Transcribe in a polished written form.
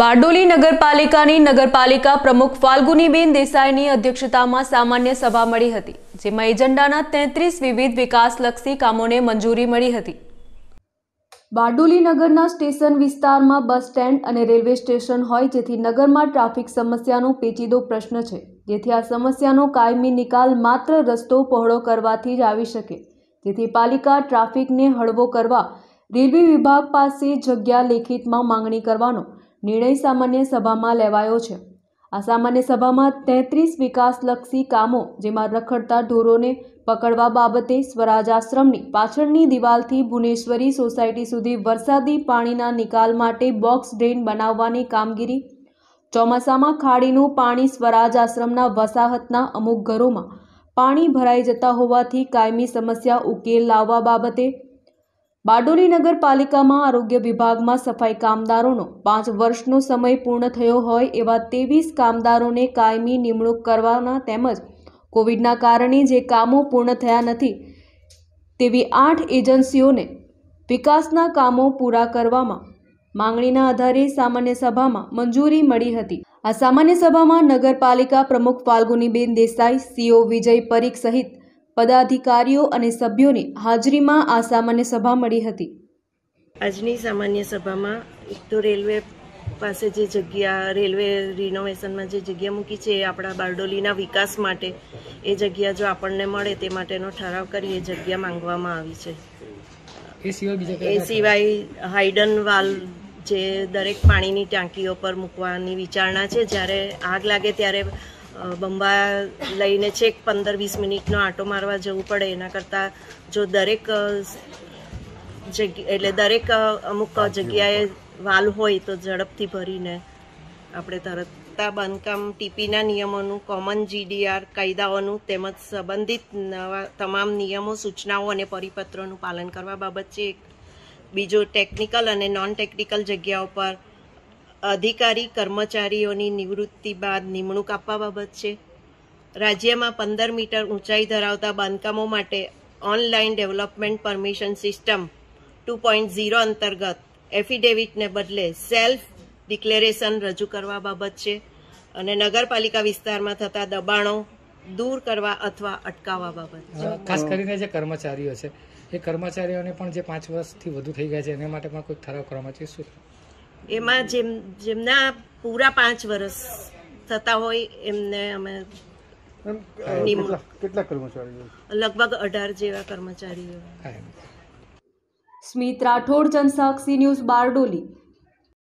બારડોલી નગરપાલિકાની નગરપાલિકા પ્રમુખ ફાલ્ગુનીબેન દેસાઈની અધ્યક્ષતામાં સામાન્ય સભા મળી હતી, જેમાં એજન્ડાના 33 વિવિધ વિકાસલક્ષી કામોને મંજૂરી મળી હતી। બારડોલી નગરના સ્ટેશન વિસ્તારમાં બસ સ્ટેન્ડ અને રેલવે સ્ટેશન હોય, જેથી નગરમાં ટ્રાફિક સમસ્યાનો પેચીદો પ્રશ્ન છે, જેથી આ સમસ્યાનો કાયમી નિકાલ માત્ર રસ્તો પહોળો કરવાથી જ આવી શકે, જેથી પાલિકા ટ્રાફિકને હળવો કરવા રેલવે વિભાગ પાસે જગ્યા લેખિતમાં માંગણી કરવાનો નિર્ણય સામાન્ય સભામાં લેવાયો છે। આ સામાન્ય સભામાં 33 વિકાસલક્ષી કામો, જેમાં રખડતા ઢોરોને પકડવા બાબતે સ્વરાજ આશ્રમની પાછળની દિવાલથી ભુવનેશ્વરી સોસાયટી સુધી વરસાદી પાણીના નિકાલ માટે બોક્સ ડ્રેન બનાવવાની કામગીરી, ચોમાસામાં ખાડીનું પાણી સ્વરાજ આશ્રમના વસાહતના અમુક ઘરોમાં પાણી ભરાઈ જતા હોવાથી કાયમી સમસ્યા ઉકેલ લાવવા બાબતે બારડોલી નગરપાલિકામાં આરોગ્ય વિભાગમાં સફાઈ કામદારોનો 5 વર્ષનો સમય પૂર્ણ થયો હોય એવા 23 કામદારોને કાયમી નિમણૂક કરવાના તેમજ કોવિડના કારણે જે કામો પૂર્ણ થયા નથી તેવી 8 એજન્સીઓને વિકાસના કામો પૂરા કરવામાં માંગણીના આધારે સામાન્ય સભામાં મંજૂરી મળી હતી। આ સામાન્ય સભામાં નગરપાલિકા પ્રમુખ ફાલ્ગુનીબેન દેસાઈ, સીઓ વિજય પરીખ સહિત પદાધિકારીઓ અને સભ્યોની હાજરીમાં આ સામાન્ય સભા મળી હતી। આજની સામાન્ય સભામાં એક તો રેલવે પાસે જે જગ્યા, રેલવે રિનોવેશનમાં જે જગ્યા મૂકી છે એ આપણા બારડોલીના વિકાસ માટે એ જગ્યા જો આપણને મળે તે માટેનો ઠરાવ કરી એ જગ્યા માંગવામાં આવી છે। એ સિવાય હાઇડન વાલ જે દરેક પાણીની ટાંકીઓ પર મૂકવાની વિચારણા છે। જ્યારે આગ લાગે ત્યારે બંબા લઈને છેક 15-20 મિનિટનો આંટો મારવા જવું પડે, એના કરતાં જો દરેક અમુક જગ્યાએ વાલ હોય તો ઝડપથી ભરીને આપણે તરત બાંધકામ ટીપીના નિયમોનું, કોમન GDR કાયદાઓનું તેમજ સંબંધિત તમામ નિયમો, સૂચનાઓ અને પરિપત્રોનું પાલન કરવા બાબત છે। બીજો ટેકનિકલ અને નોન ટેકનિકલ જગ્યાઓ પર અધિકારી કર્મચારીઓની નિવૃત્તિ બાદ નિમણૂક આપવા બાબત છે। રાજ્યમાં 15 મીટર ઊંચાઈ ધરાવતા બાંધકામો માટે ઓનલાઈન ડેવલપમેન્ટ પરમિશન સિસ્ટમ 2.0 અંતર્ગત એફિડેવિટને બદલે સેલ્ફ ડિક્લેરેશન રજૂ કરવા બાબત છે અને નગરપાલિકા વિસ્તારમાં થતા દબાણો દૂર કરવા અથવા અટકાવવા બાબત છે। ખાસ કરીને જે કર્મચારીઓ છે એ કર્મચારીઓને પણ જે 5 વર્ષથી વધુ થઈ ગયા છે એના માટે પણ કોઈ ઠરાવ કરવામાં છે શું? એમાં જેમના પૂરા 5 વર્ષ થતા હોય એમને અમે કેટલા કર્મચારીઓ? લગભગ 18 જેવા કર્મચારીઓ। સ્મિત રાઠોડ, જનસાક્ષી ન્યૂઝ, બારડોલી।